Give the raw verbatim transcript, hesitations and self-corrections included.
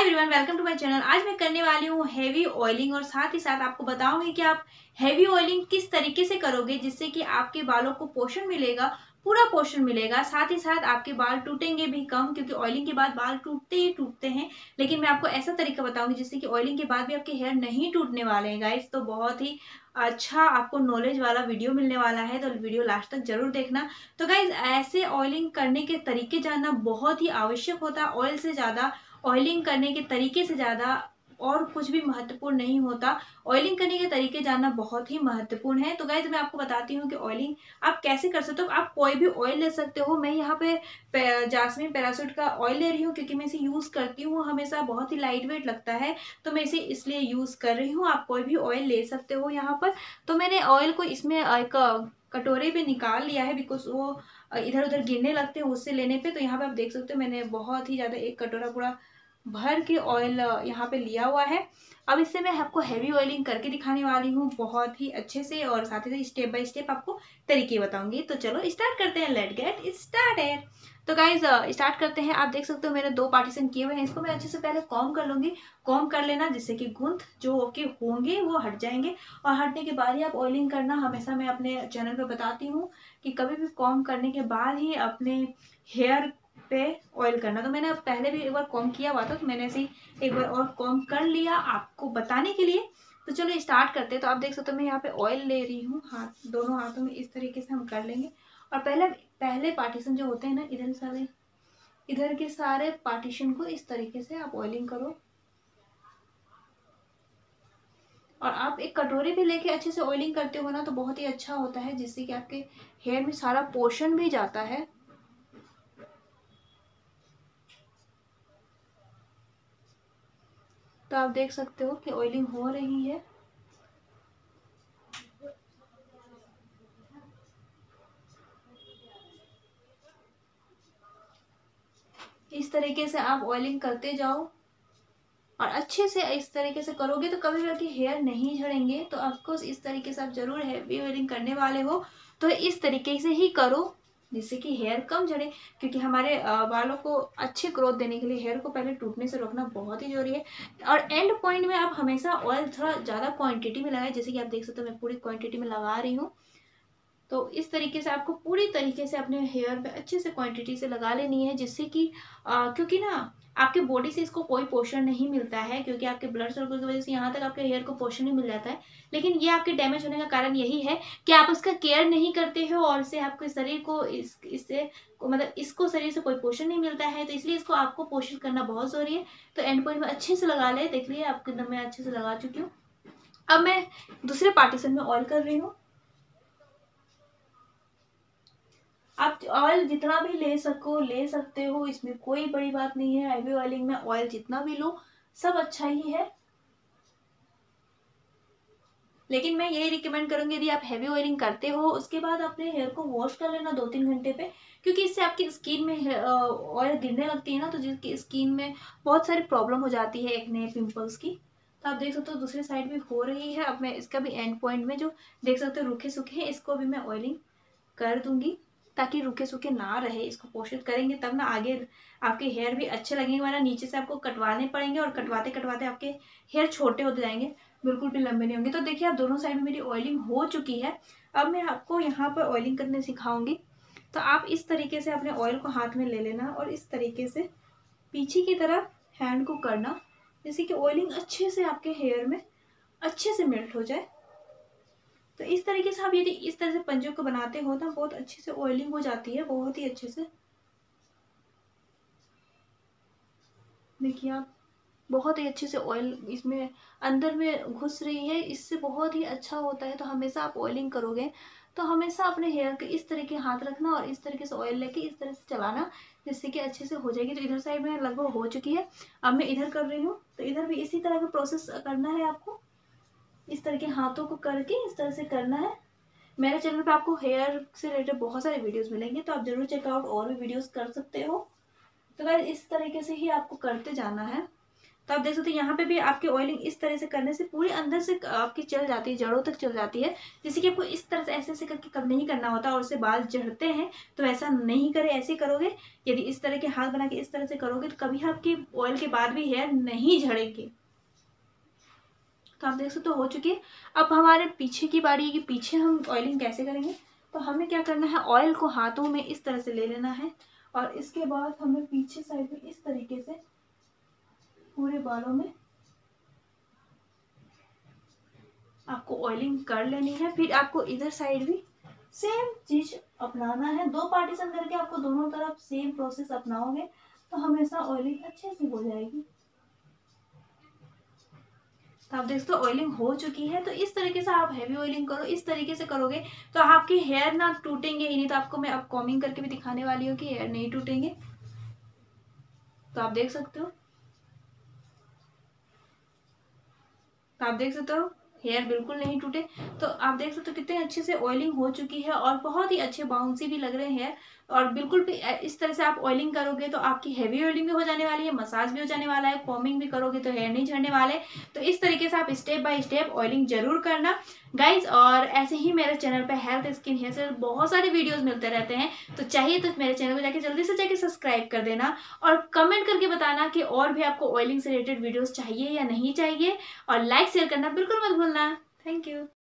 Everyone, welcome to my channel. आज मैं करने वाली हूँ हेवी ऑयलिंग और साथ ही साथ आपको बताऊंगी कि आप हेवी ऑयलिंग किस तरीके से करोगे जिससे कि आपके बालों को पोषण मिलेगा, पूरा पोषण मिलेगा। साथ ही साथ आपके बाल टूटेंगे भी कम, क्योंकि ऑयलिंग के बाद बाल टूटते ही टूटते हैं। लेकिन मैं आपको ऐसा तरीका बताऊंगी जिससे कि ऑयलिंग के बाद भी आपके हेयर नहीं टूटने वाले हैं गाइस। तो बहुत ही अच्छा आपको नॉलेज वाला वीडियो मिलने वाला है, तो वीडियो लास्ट तक जरूर देखना। तो गाइज, ऐसे ऑयलिंग करने के तरीके जानना बहुत ही आवश्यक होता है। ऑयल से ज्यादा, ऑयलिंग करने के तरीके से ज़्यादा और कुछ भी महत्वपूर्ण नहीं होता। ऑयलिंग करने के तरीके जानना बहुत ही महत्वपूर्ण है। तो गाइस, मैं आपको बताती हूँ कि ऑयलिंग आप कैसे कर सकते हो। आप कोई भी ऑयल ले सकते हो। मैं यहाँ पे जास्मिन पैराशूट का ऑयल ले रही हूँ क्योंकि मैं इसे यूज़ करती हूँ हमेशा। बहुत ही लाइट वेट लगता है, तो मैं इसे इसलिए यूज़ कर रही हूँ। आप कोई भी ऑयल ले सकते हो यहाँ पर। तो मैंने ऑयल को इसमें एक कटोरे पे निकाल लिया है, बिकॉज वो इधर उधर गिरने लगते हैं उससे लेने पे। तो यहाँ पे आप देख सकते हो मैंने बहुत ही ज़्यादा एक कटोरा पूरा भर के ऑयल यहाँ पे लिया हुआ है। अब इससे मैं आपको हैवी ऑयलिंग करके दिखाने वाली हूँ बहुत ही अच्छे से, और साथ ही साथ स्टेप बाय स्टेप आपको तरीके बताऊंगी। तो चलो स्टार्ट करते हैं, लेट गेट स्टार्टेड। तो गाइज, स्टार्ट करते हैं। आप देख सकते हो मैंने दो पार्टीशन किए हुए हैं। इसको मैं अच्छे से पहले कॉम कर लूंगी। कॉम कर लेना जिससे कि गूंथ जो के होंगे वो हट जाएंगे, और हटने के बाद ही आप ऑयलिंग करना। हमेशा मैं अपने चैनल पे बताती हूँ कि कभी भी कॉम करने के बाद ही अपने हेयर पे ऑयल करना। तो मैंने पहले भी एक बार कॉम किया हुआ था, तो मैंने ऐसे ही एक बार और कॉम कर लिया आपको बताने के लिए। तो चलो स्टार्ट करते हैं। तो आप देख सकते हो मैं यहाँ पे ऑयल ले रही हूँ, हाथ दोनों हाथों में इस तरीके से हम कर लेंगे। और पहले पहले पार्टीशन जो होते हैं ना, इधर सारे इधर के सारे पार्टीशन को इस तरीके से आप ऑयलिंग करो। और आप एक कटोरी भी लेके अच्छे से ऑयलिंग करते हो ना, तो बहुत ही अच्छा होता है, जिससे कि आपके हेयर में सारा पोषण भी जाता है। तो आप देख सकते हो कि ऑयलिंग हो रही है। इस तरीके से आप ऑयलिंग करते जाओ, और अच्छे से इस तरीके से करोगे तो कभी भी आपके हेयर नहीं झड़ेंगे। तो आपको इस तरीके से, आप जरूर हैवी ऑयलिंग करने वाले हो तो इस तरीके से ही करो जिससे कि हेयर कम झड़े। क्योंकि हमारे बालों को अच्छी ग्रोथ देने के लिए हेयर को पहले टूटने से रोकना बहुत ही जरूरी है। और एंड पॉइंट में आप हमेशा ऑयल थोड़ा ज्यादा क्वांटिटी में लगाए। जैसे कि आप देख सकते हो मैं पूरी क्वांटिटी में लगा रही हूँ। तो इस तरीके से आपको पूरी तरीके से अपने हेयर पे अच्छे से क्वांटिटी से लगा लेनी है, जिससे कि आ, क्योंकि ना आपके बॉडी से इसको कोई पोषण नहीं मिलता है, क्योंकि आपके ब्लड सर्कल की वजह से यहाँ तक आपके हेयर को पोषण ही मिल जाता है। लेकिन ये आपके डैमेज होने का कारण यही है कि आप उसका केयर नहीं करते हो, और इससे आपके शरीर को इस इससे मतलब इसको शरीर से कोई पोषण नहीं मिलता है। तो इसलिए इसको आपको पोषण करना बहुत जरूरी है। तो एंड पॉइंट में अच्छे से लगा ले। देख लिए आपके एकदम मैं अच्छे से लगा चुकी हूँ। अब मैं दूसरे पार्टीशन में ऑयल कर रही हूँ। आप ऑयल जितना भी ले सको ले सकते हो, इसमें कोई बड़ी बात नहीं है। हैवी ऑयलिंग में ऑयल जितना भी लो सब अच्छा ही है। लेकिन मैं यही रिकमेंड करूंगी, यदि आप हैवी ऑयलिंग करते हो उसके बाद अपने हेयर को वॉश कर लेना दो तीन घंटे पे। क्योंकि इससे आपकी स्किन में ऑयल गिरने लगती है ना, तो जिसकी स्किन में बहुत सारी प्रॉब्लम हो जाती है, एक्ने, पिंपल्स की। तो आप देख सकते हो दूसरी साइड भी हो रही है। अब मैं इसका भी एंड पॉइंट में जो देख सकते हो रूखे सूखे हैं, इसको भी मैं ऑयलिंग कर दूंगी, ताकि रूखे सूखे ना रहे। इसको पोषित करेंगे तब ना आगे आपके हेयर भी अच्छे लगेंगे, वरना नीचे से आपको कटवाने पड़ेंगे, और कटवाते कटवाते आपके हेयर छोटे होते जाएंगे, बिल्कुल भी लंबे नहीं होंगे। तो देखिए, आप दोनों साइड में मेरी ऑयलिंग हो चुकी है। अब मैं आपको यहाँ पर ऑयलिंग करने सिखाऊंगी। तो आप इस तरीके से अपने ऑयल को हाथ में ले लेना, और इस तरीके से पीछे की तरफ हैंड को करना, जैसे कि ऑयलिंग अच्छे से आपके हेयर में अच्छे से मेल्ट हो जाए। तो इस तरीके से आप यदि इस तरह से पंजों को बनाते हो तो बहुत अच्छे से ऑयलिंग हो जाती है, बहुत ही अच्छे से। देखिए, आप बहुत ही अच्छे से ऑयल इसमें अंदर में घुस रही है, इससे बहुत ही अच्छा होता है। तो हमेशा आप ऑयलिंग करोगे तो हमेशा अपने हेयर के इस तरीके हाथ रखना, और इस तरीके से ऑयल लेके इस तरह से चलाना, जिससे कि अच्छे से हो जाएगी। तो इधर साइड में लगभग हो चुकी है। अब मैं इधर कर रही हूँ, तो इधर भी इसी तरह का प्रोसेस करना है आपको। इस तरह के हाथों को करके इस तरह से करना है। मेरे चैनल पे आपको हेयर से रिलेटेड बहुत सारे वीडियोस मिलेंगे, तो आप जरूर चेकआउट और भी वीडियोस कर सकते हो। तो गाइस, इस तरीके से ही आपको करते जाना है। तो आप देख सकते हैं यहाँ पे भी आपकी ऑयलिंग इस तरह से करने से पूरे अंदर से आपकी चल जाती है, जड़ों तक चल जाती है। जैसे कि आपको इस तरह से ऐसे ऐसे करके कब नहीं करना होता और उससे बाल झड़ते हैं, तो ऐसा नहीं करें। ऐसे करोगे, यदि इस तरह के हाथ बना के इस तरह से करोगे तो कभी आपकी ऑयल के बाद भी हेयर नहीं झड़ेगी। तो आप देख सकते हो चुकी है। अब हमारे पीछे की बारी है कि पीछे हम ऑयलिंग कैसे करेंगे। तो हमें क्या करना है, ऑयल को हाथों में इस तरह से ले लेना है और इसके बाद हमें पीछे साइड में इस तरीके से पूरे बालों में आपको ऑयलिंग कर लेनी है। फिर आपको इधर साइड भी सेम चीज अपनाना है। दो पार्टीशन करके आपको दोनों तरफ सेम प्रोसेस अपनाओगे तो हमेशा ऑयलिंग अच्छे से हो जाएगी। तो आप देख सकते हो ऑयलिंग हो चुकी है। तो इस तरीके से आप हैवी ऑयलिंग करो, इस तरीके से करोगे तो आपके हेयर ना टूटेंगे ही नहीं। तो आपको मैं अब कॉमिंग करके भी दिखाने वाली हूँ कि हेयर नहीं टूटेंगे। तो आप देख सकते हो, तो आप देख सकते हो हेयर बिल्कुल नहीं टूटे। तो आप देख सकते हो कितने अच्छे से ऑयलिंग हो चुकी है और बहुत ही अच्छे बाउंसी भी लग रहे हैं। और बिल्कुल भी इस तरह से आप ऑयलिंग करोगे तो आपकी हेवी ऑयलिंग भी हो जाने वाली है, मसाज भी हो जाने वाला है, कॉमिंग भी करोगे तो हेयर नहीं झड़ने वाले। तो इस तरीके से आप स्टेप बाय स्टेप ऑयलिंग जरूर करना गाइज। और ऐसे ही मेरे चैनल पे हेल्थ स्किन हेयर से बहुत सारे वीडियोस मिलते रहते हैं। तो चाहिए तो मेरे चैनल को जाके जल्दी से जाके सब्सक्राइब कर देना और कमेंट करके बताना कि और भी आपको ऑयलिंग से रिलेटेड वीडियोस चाहिए या नहीं चाहिए। और लाइक शेयर करना बिल्कुल मत भूलना। Thank you.